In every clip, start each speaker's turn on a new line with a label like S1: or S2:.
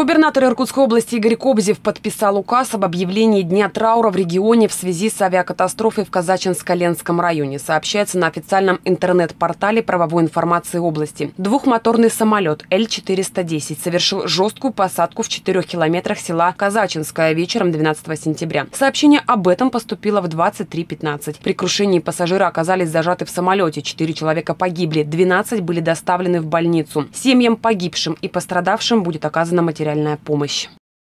S1: Губернатор Иркутской области Игорь Кобзев подписал указ об объявлении Дня траура в регионе в связи с авиакатастрофой в Казачинско-Ленском районе, сообщается на официальном интернет-портале правовой информации области. Двухмоторный самолет Л-410 совершил жесткую посадку в 4 километрах села Казачинское вечером 12 сентября. Сообщение об этом поступило в 23:15. При крушении пассажиры оказались зажаты в самолете. 4 человека погибли, 12 были доставлены в больницу. Семьям погибшим и пострадавшим будет оказана материальная помощь.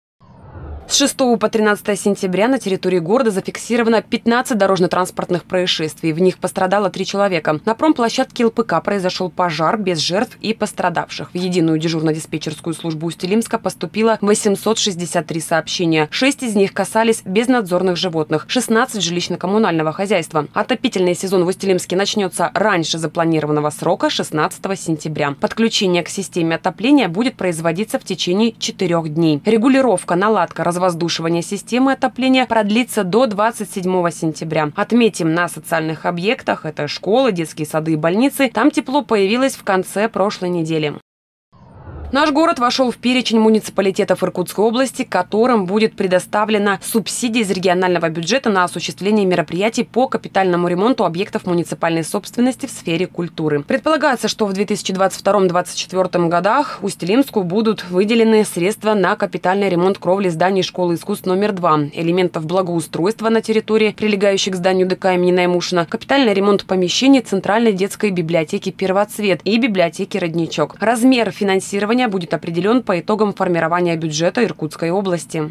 S1: С 6 по 13 сентября на территории города зафиксировано 15 дорожно-транспортных происшествий. В них пострадало 3 человека. На промплощадке ЛПК произошел пожар без жертв и пострадавших. В единую дежурно-диспетчерскую службу Усть-Илимска поступило 863 сообщения. 6 из них касались безнадзорных животных, 16 жилищно-коммунального хозяйства. Отопительный сезон в Усть-Илимске начнется раньше запланированного срока 16 сентября. Подключение к системе отопления будет производиться в течение 4 дней. Регулировка, наладка, воздушивание системы отопления продлится до 27 сентября. Отметим, на социальных объектах, это школы, детские сады и больницы, там тепло появилось в конце прошлой недели. Наш город вошел в перечень муниципалитетов Иркутской области, которым будет предоставлена субсидия из регионального бюджета на осуществление мероприятий по капитальному ремонту объектов муниципальной собственности в сфере культуры. Предполагается, что в 2022-2024 годах Усть-Илимску будут выделены средства на капитальный ремонт кровли зданий школы искусств номер 2, элементов благоустройства на территории, прилегающих к зданию ДК имени Наймушина, капитальный ремонт помещений Центральной детской библиотеки «Первоцвет» и библиотеки «Родничок». Размер финансирования будет определен по итогам формирования бюджета Иркутской области.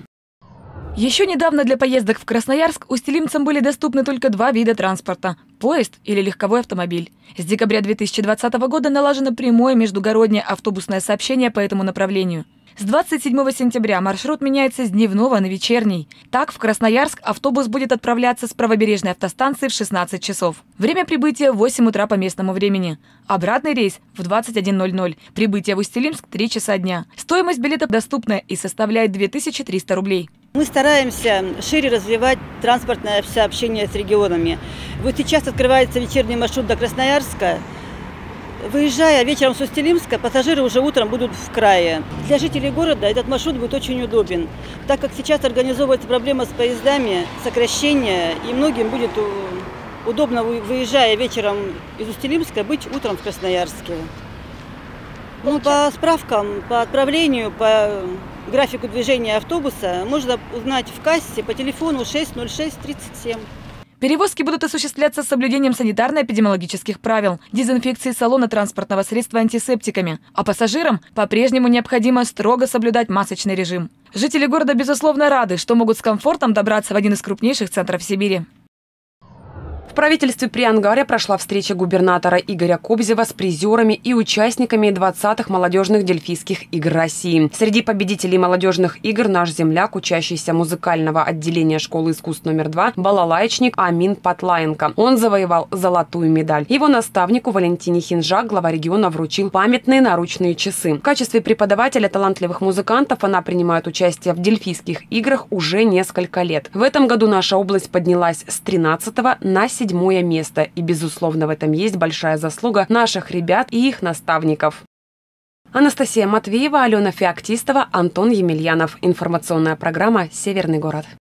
S2: Еще недавно для поездок в Красноярск усть-илимцам были доступны только 2 вида транспорта – поезд или легковой автомобиль. С декабря 2020 года налажено прямое междугороднее автобусное сообщение по этому направлению. С 27 сентября маршрут меняется с дневного на вечерний. Так, в Красноярск автобус будет отправляться с правобережной автостанции в 16 часов. Время прибытия в 8 утра по местному времени. Обратный рейс в 21:00. Прибытие в Усть-Илимск 3 часа дня. Стоимость билета доступная и составляет 2300 рублей.
S3: Мы стараемся шире развивать транспортное сообщение с регионами. Вот сейчас открывается вечерний маршрут до Красноярска. Выезжая вечером с Усть-Илимска, пассажиры уже утром будут в крае. Для жителей города этот маршрут будет очень удобен, так как сейчас организовывается проблема с поездами, сокращение, и многим будет удобно, выезжая вечером из Усть-Илимска, быть утром в Красноярске. Ну, по справкам, по отправлению, по графику движения автобуса можно узнать в кассе по телефону 606 37.
S2: Перевозки будут осуществляться с соблюдением санитарно-эпидемиологических правил, дезинфекции салона транспортного средства антисептиками, а пассажирам по-прежнему необходимо строго соблюдать масочный режим. Жители города, безусловно, рады, что могут с комфортом добраться в один из крупнейших центров Сибири.
S1: В правительстве при Ангаре прошла встреча губернатора Игоря Кобзева с призерами и участниками 20-х молодежных дельфийских игр России. Среди победителей молодежных игр наш земляк, учащийся музыкального отделения школы искусств номер 2, балалаечник Амин Патлаенко. Он завоевал золотую медаль. Его наставнику Валентине Хинжак глава региона вручил памятные наручные часы. В качестве преподавателя талантливых музыкантов она принимает участие в дельфийских играх уже несколько лет. В этом году наша область поднялась с 13-го на 7-е место. И, безусловно, в этом есть большая заслуга наших ребят и их наставников. Анастасия Матвеева, Алена Феоктистова, Антон Емельянов. Информационная программа «Северный город».